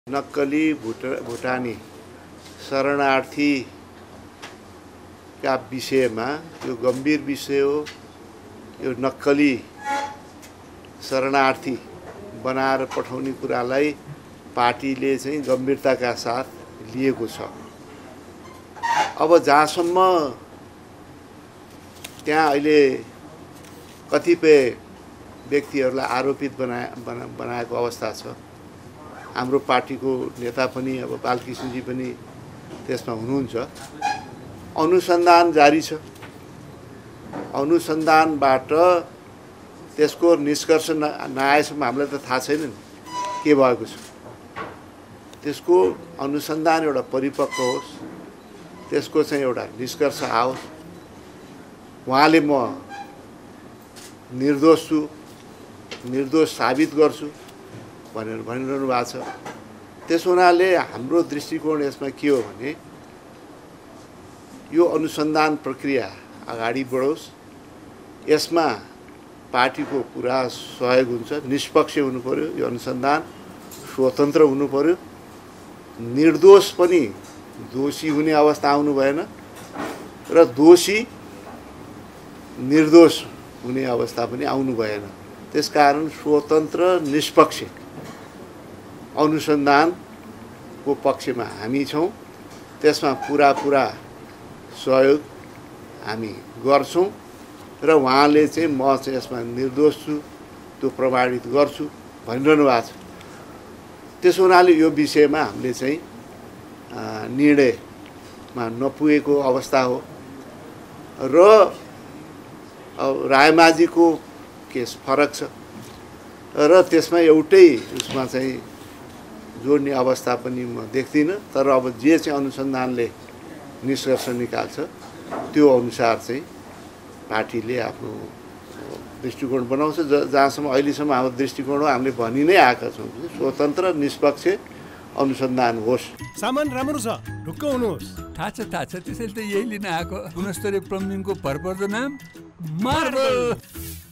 नक्कली भुटानी शरणार्थीका विषयमा यो गम्भीर विषय हो। यो नक्कली शरणार्थी बनाएर पठाउने कुरालाई पार्टीले चाहिँ गम्भीरताका साथ लिएको छ। अब जहाँसम्म त्यहाँ अहिले कतिपय व्यक्तिहरूलाई आरोपित बनाएको अवस्था छ। हाम्रो पार्टीको नेता पनि अब बालकृष्णजी पनि त्यसमा हुनुहुन्छ। अनुसन्धान जारी छ। अनुसन्धानबाट त्यसको निष्कर्ष नआएसम्म हामीलाई त थाहा छैन नि के भएको छ। त्यसको अनुसन्धान एउटा परिपक्व होस्, त्यसको चाहिँ एउटा निष्कर्ष आओस्। उहाँले म निर्दोष छु, निर्दोष साबित गर्छु भनेर भनिरहनु भएको छ। त्यस हुनाले हाम्रो दृष्टिकोण यसमा के हो भने यो अनुसन्धान प्रक्रिया अगाडि बढोस्। यसमा पार्टीको पुरा सहयोग हुन्छ। निष्पक्ष हुनु पर्यो यो अनुसन्धान, स्वतन्त्र हुनु पर्यो। निर्दोष पनि दोषी हुने अवस्था आउनु भएन र दोषी निर्दोष हुने अवस्था पनि आउनु भएन। त्यसकारण स्वतन्त्र निष्पक्ष अनुसन्धानको पक्षमा हामी छौँ। त्यसमा पुरा सहयोग हामी गर्छौँ र उहाँले चाहिँ म चाहिँ यसमा निर्दोष छु त्यो प्रमाणित गर्छु भनिरहनु भएको छ। त्यसो हुनाले यो विषयमा हामीले चाहिँ निर्णयमा नपुगेको अवस्था हो र रायमाझीको केस फरक छ र त्यसमा एउटै उसमा चाहिँ जोड्ने अवस्था पनि म देख्दिनँ। तर अब जे चाहिँ अनुसन्धानले निष्कर्ष निकाल्छ त्यो अनुसार चाहिँ पार्टीले आफ्नो दृष्टिकोण बनाउँछ। जहाँसम्म अहिलेसम्म हाम्रो दृष्टिकोण हो, हामीले भनि नै आएका छौँ स्वतन्त्र निष्पक्ष अनुसन्धान होस्। सामान राम्रो छ, ढुक्क हुनुहोस्। थाहा छ त्यसैले त यही लिन आएको। गुणस्तरीय प्लम्बिङको भरपर्दो नाम मार्बल।